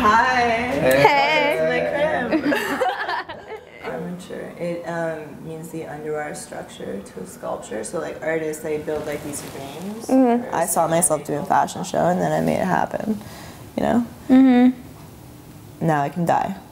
Hi. Hey. Welcome to my crib. Armature. It means the underwater structure to a sculpture. So like artists, they build like these frames. I saw myself doing a fashion show, and then I made it happen. You know. Now I can die.